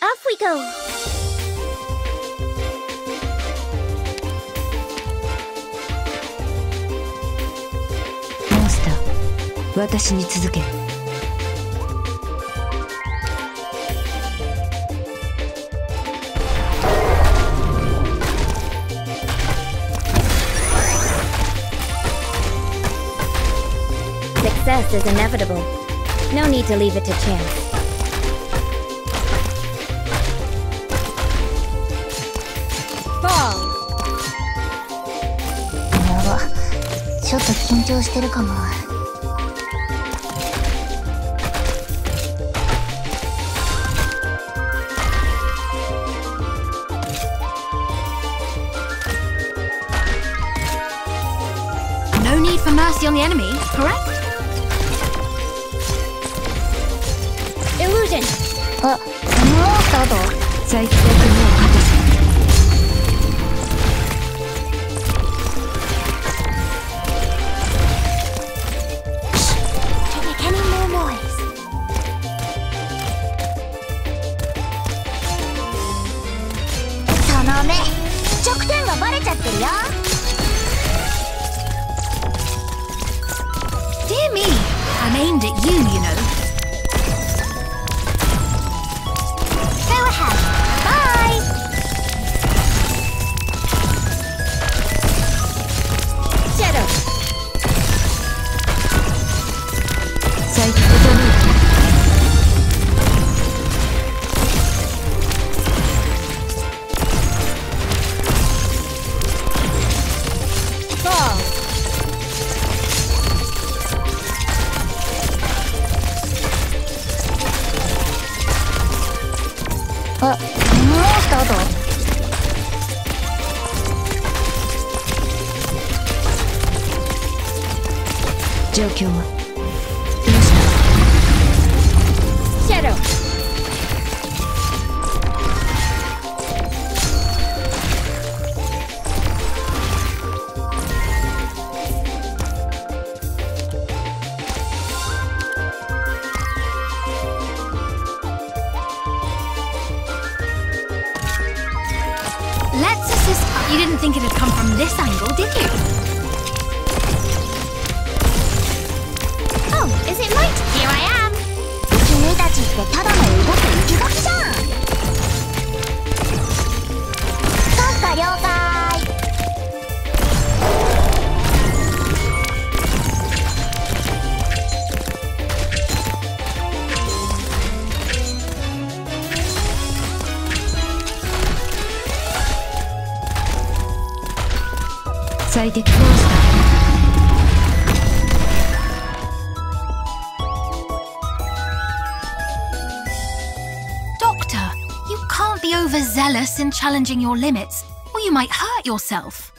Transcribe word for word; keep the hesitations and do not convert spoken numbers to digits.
Off we go! モンスター、私に続け。 Success is inevitable. No need to leave it to chance. ちょっと緊張してるかも。 No need for mercy on the enemy, correct? Illusion! あ、モンスターと最強の果たす。 弱点がバレちゃってるよ。 Dear me, I'm aimed at you, you know. Go ahead. Bye. 最強だね。 あ、モンスターと状況はどうした？ Shadow! Let's assist. You didn't think it had come from this angle, did you? Oh, is it right? Here I am! 君たちってただの動く生き垣じゃん。そっか、了解。 最適モンスター。 Doctor, you can't be overzealous in challenging your limits, or you might hurt yourself.